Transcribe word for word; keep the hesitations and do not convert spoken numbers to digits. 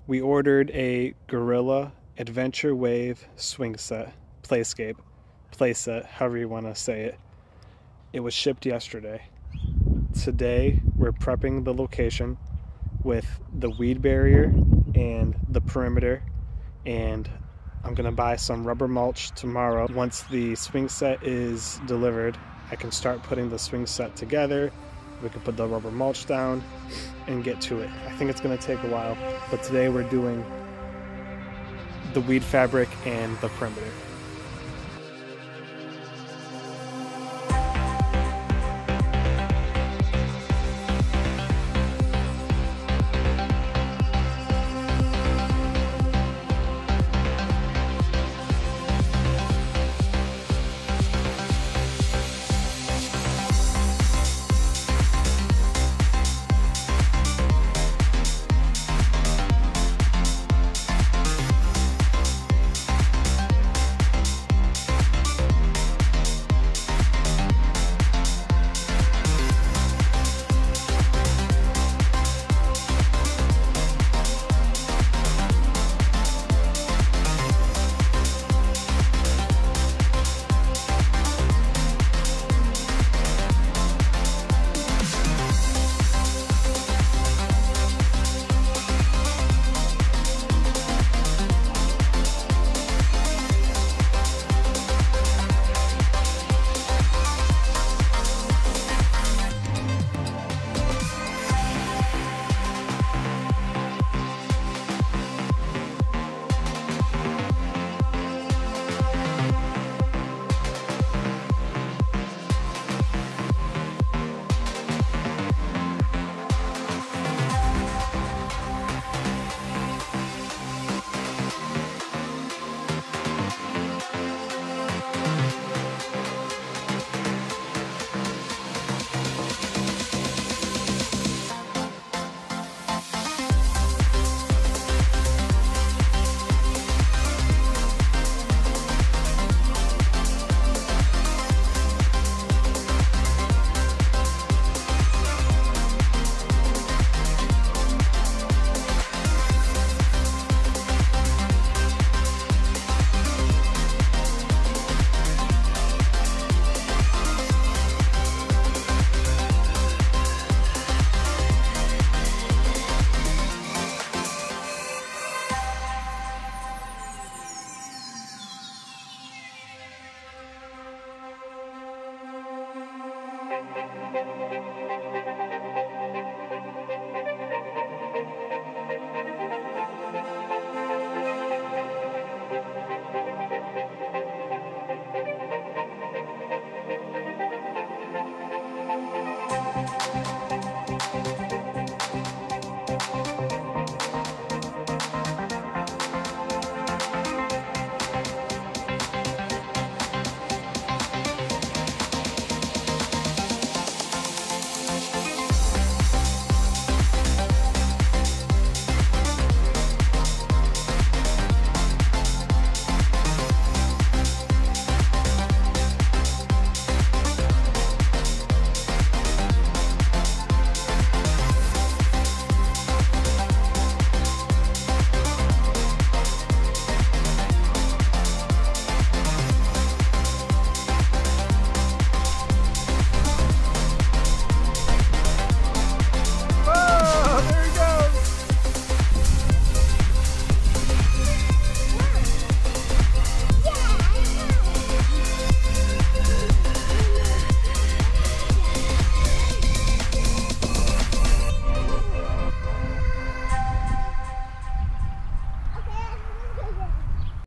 We ordered a Gorilla Adventure Wave swing set, playscape, playset, however you want to say it. It was shipped yesterday. Today we're prepping the location with the weed barrier and the perimeter, and I'm gonna buy some rubber mulch tomorrow. Once the swing set is delivered, I can start putting the swing set together. We can put the rubber mulch down and get to it. I think it's gonna take a while, but today we're doing the weed fabric and the perimeter.